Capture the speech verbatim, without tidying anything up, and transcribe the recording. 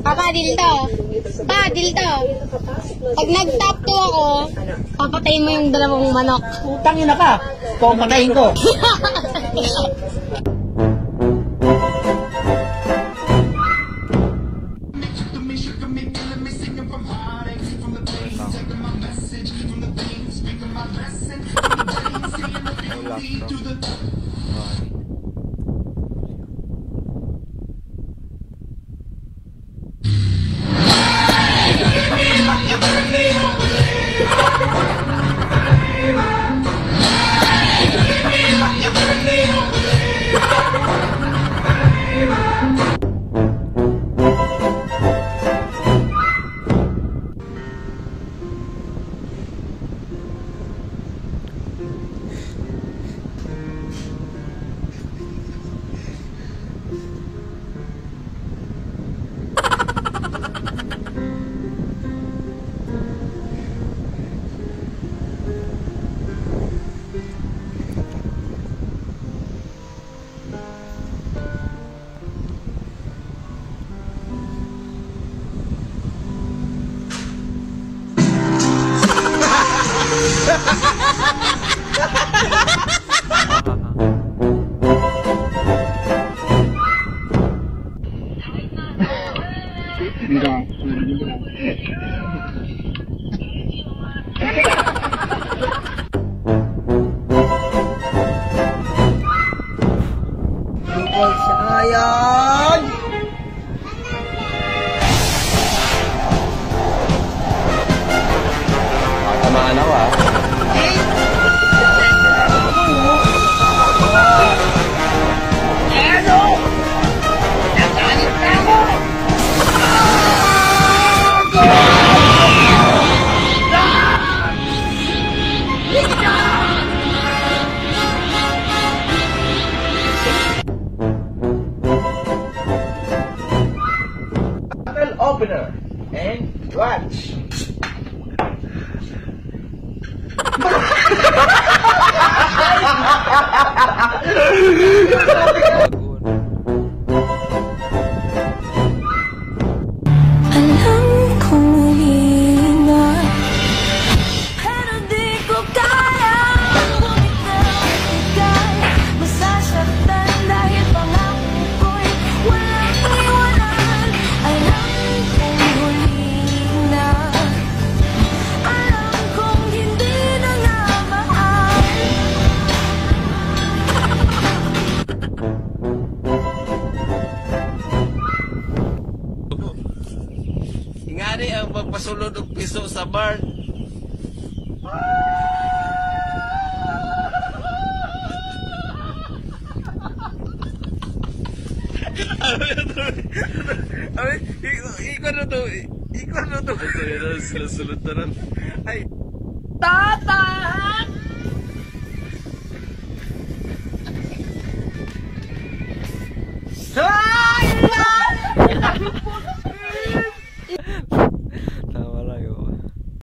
Papa, dildo. Pa, dildo. Pag nag-top two ako, papatayin mo yung dalawang manok. Utangin na ka. Pumatayin ko. Enggak. Sayang. Tamaan ako ah. Opener and watch. Alam kong hina, pero di ko kaya bumitaw-bigay. Masasaktan dahil pangako ko'y walang iwanan. Alam kong huli na, alam kong hindi na nga mahal. Ingani ang magpasulod og piso sa barn. Ay, ikon na to. Ikon na to. Ito yun, sila sulod na rin. Ay. Tata!